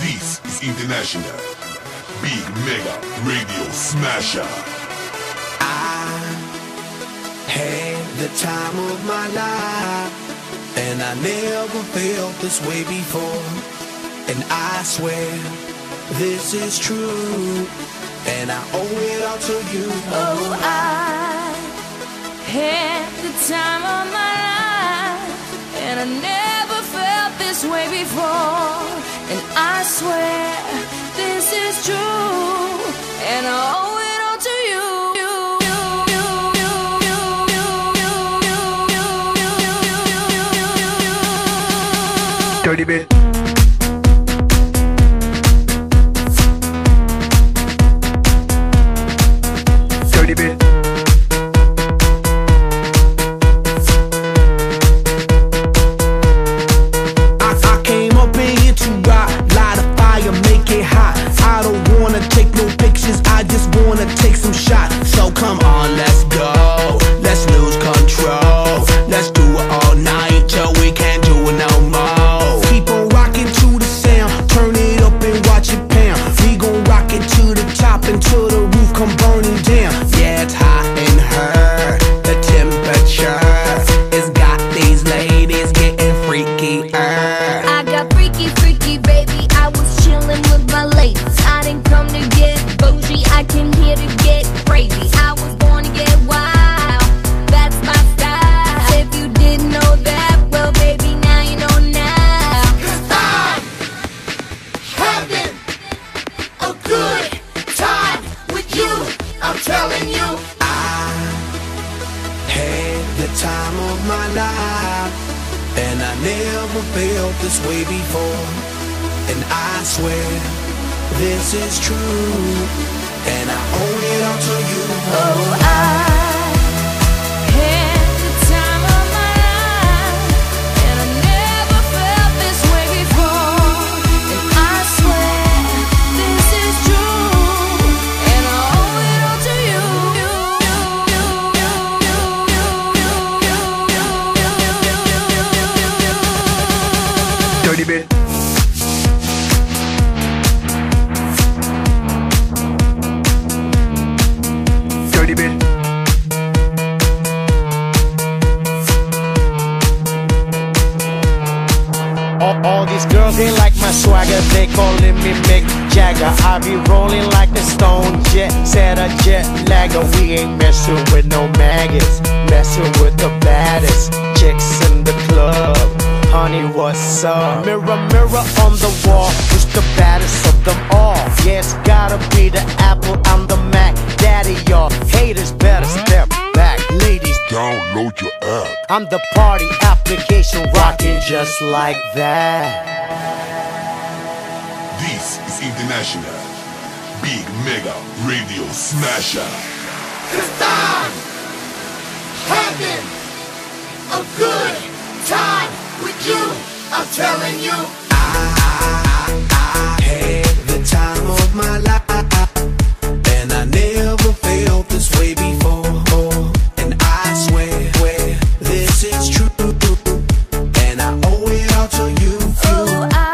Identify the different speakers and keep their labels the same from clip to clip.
Speaker 1: This is International Big Mega Radio Smasher.
Speaker 2: I had the time of my life, and I never felt this way before. And I swear this is true, and I owe it all to you.
Speaker 3: Oh, I had the time of my life, and I never felt this way before. And I swear this is true, and I owe it all to you.
Speaker 4: Dirty bit. Dirty bit.
Speaker 2: I came up in here to rock, light a fire, make it hot. I don't wanna take no pictures, I just wanna take some shots. So come on, let's go, let's lose control. Let's do it all night till we can't do it no more. Keep on rocking to the sound, turn it up and watch it pound. We gon' rock it to the top until the roof come burning down. Yeah, it's hot in her, the temperature has got these ladies getting freaky.
Speaker 3: I got freaky, freaky, baby. I was chillin' with my ladies. I didn't come to get bougie, I came here to get crazy. I was born to get wild, that's my style. If you didn't know that, well, baby, now you know now. 'Cause I'm having a good time with you, I'm telling you.
Speaker 2: I had the time of my life, and I never felt this way before. And I swear this is true, and I owe it all to you.
Speaker 3: Oh, I had the time of my life, and I never felt this way before. And I swear this is true, and I owe it all to you.
Speaker 4: Dirty bit. Dirty bit.
Speaker 5: All these girls, they like my swagger, they calling me Mick Jagger. I be rolling like the Stone Jet, set a jet lagger. We ain't messing with no maggots, messing with the baddest chicks in the club. Honey, what's up? Mirror, mirror on the wall, who's the baddest of them all? Yeah, it's gotta be the Apple, I'm the Mac. Daddy, y'all haters better step back. Ladies,
Speaker 1: Download your app.
Speaker 5: I'm the party application, rocking just like that.
Speaker 1: This is International Big Mega Radio Smasher.
Speaker 3: 'Cause I'm having a good time with you, I'm telling you.
Speaker 2: I had the time of my life, and I never felt this way before. And I swear this is true, and I owe it all to you.
Speaker 3: Oh, I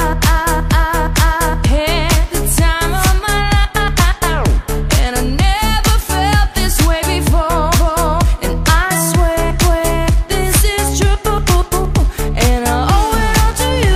Speaker 3: had the time of my life, and I never felt this way before. And I swear this is true, and I owe it all to you.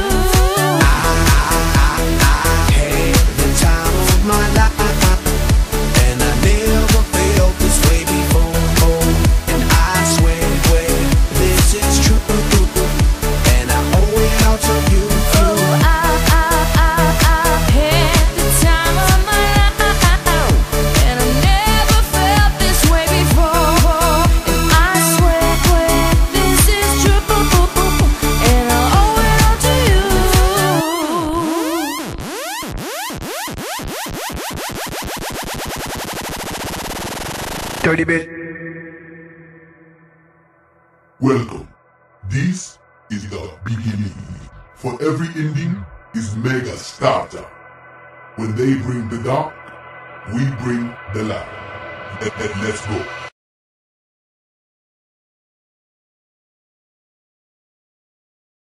Speaker 4: Dirty bit.
Speaker 1: Welcome. This is the beginning. For every ending is mega starter. When they bring the dark, we bring the light. Let's go.